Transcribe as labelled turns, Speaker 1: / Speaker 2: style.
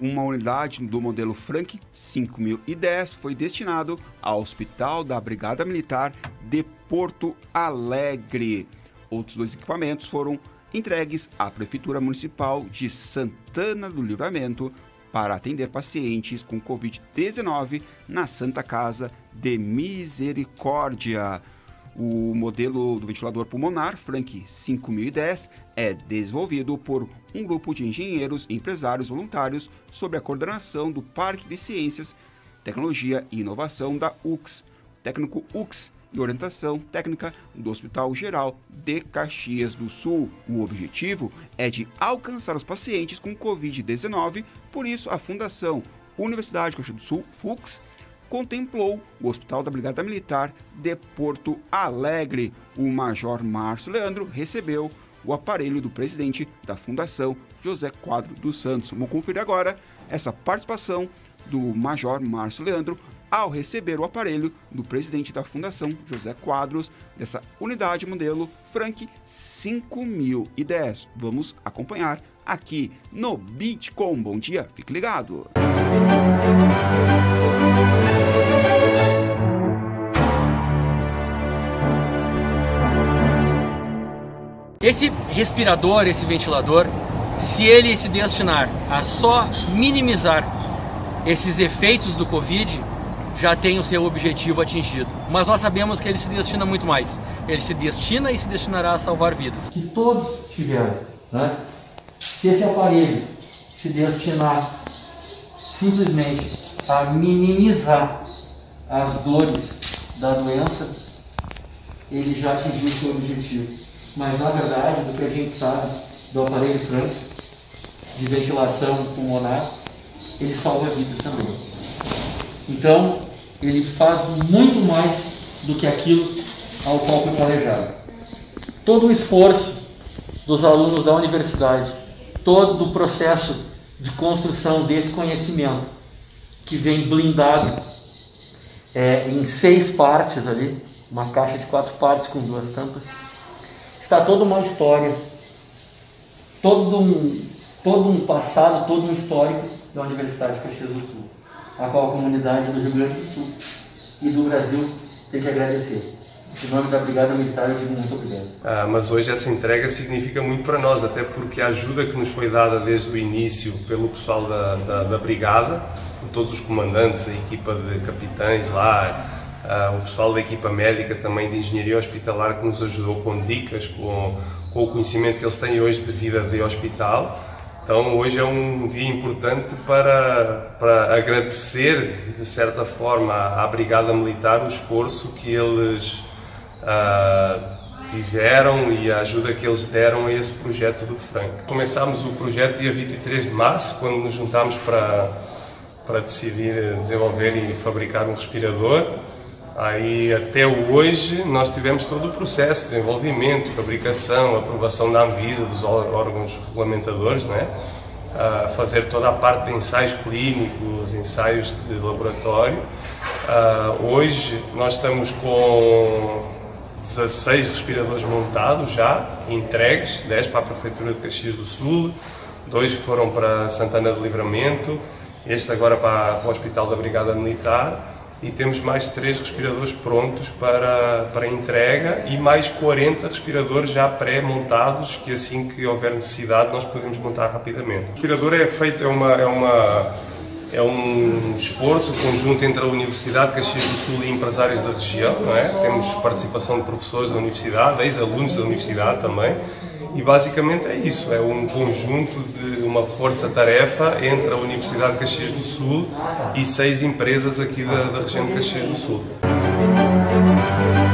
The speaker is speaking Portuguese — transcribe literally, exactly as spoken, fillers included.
Speaker 1: uma unidade do modelo Frank cinco mil e dez foi destinado ao Hospital da Brigada Militar de Porto Alegre. Outros dois equipamentos foram entregues à Prefeitura Municipal de Santana do Livramento para atender pacientes com covid dezenove na Santa Casa de Misericórdia. O modelo do ventilador pulmonar Frank cinco mil e dez é desenvolvido por um grupo de engenheiros e empresários voluntários sob a coordenação do Parque de Ciências, Tecnologia e Inovação da U C S, técnico U C S e orientação técnica do Hospital Geral de Caxias do Sul. O objetivo é de alcançar os pacientes com covid dezenove, por isso a Fundação Universidade de Caxias do Sul, F U C S, contemplou o Hospital da Brigada Militar de Porto Alegre. O Major Márcio Leandro recebeu o aparelho do presidente da Fundação, José Quadros dos Santos. Vamos conferir agora essa participação do Major Márcio Leandro ao receber o aparelho do presidente da Fundação, José Quadros, dessa unidade modelo Frank cinco mil e dez. Vamos acompanhar aqui no Bitcom. Bom dia, fique ligado!
Speaker 2: Esse respirador, esse ventilador, se ele se destinar a só minimizar esses efeitos do Covid, já tem o seu objetivo atingido. Mas nós sabemos que ele se destina muito mais. Ele se destina e se destinará a salvar vidas.
Speaker 3: Que todos tiveram, né? Se esse aparelho se destinar simplesmente a minimizar as dores da doença, ele já atingiu o seu objetivo. Mas na verdade, do que a gente sabe do aparelho Frank de ventilação pulmonar, ele salva vidas também. Então, ele faz muito mais do que aquilo ao qual foi planejado. Todo o esforço dos alunos da universidade, todo o processo de construção desse conhecimento, que vem blindado é, em seis partes ali, uma caixa de quatro partes com duas tampas, está toda uma história, todo um, todo um passado, todo um histórico da Universidade de Caxias do Sul, a qual a comunidade do Rio Grande do Sul e do Brasil tem que agradecer. Em nome da Brigada Militar, eu digo muito obrigado.
Speaker 4: Ah, mas hoje essa entrega significa muito para nós, até porque a ajuda que nos foi dada desde o início pelo pessoal da, da, da Brigada, por todos os comandantes, a equipa de capitães lá, ah, o pessoal da equipa médica também de engenharia hospitalar que nos ajudou com dicas, com, com o conhecimento que eles têm hoje de vida de hospital. Então hoje é um dia importante para, para agradecer, de certa forma, à Brigada Militar o esforço que eles uh, tiveram e a ajuda que eles deram a esse projeto do Frank. Começámos o projeto dia vinte e três de março, quando nos juntámos para, para decidir desenvolver e fabricar um respirador. Aí até hoje nós tivemos todo o processo de desenvolvimento, fabricação, aprovação da Anvisa, dos órgãos regulamentadores, né? A fazer toda a parte de ensaios clínicos, ensaios de laboratório. Uh, hoje nós estamos com dezasseis respiradores montados já, entregues, dez para a Prefeitura de Caxias do Sul, dois que foram para Santana do Livramento, este agora para, para o Hospital da Brigada Militar. E temos mais três respiradores prontos para, para entrega e mais quarenta respiradores já pré-montados, que assim que houver necessidade nós podemos montar rapidamente. O respirador é feito, é, uma, é, uma, é um esforço conjunto entre a Universidade de Caxias do Sul e empresários da região, não é? Temos participação de professores da Universidade, ex-alunos da Universidade também, e basicamente é isso, é um conjunto de uma força-tarefa entre a Universidade de Caxias do Sul e seis empresas aqui da, da região de Caxias do Sul.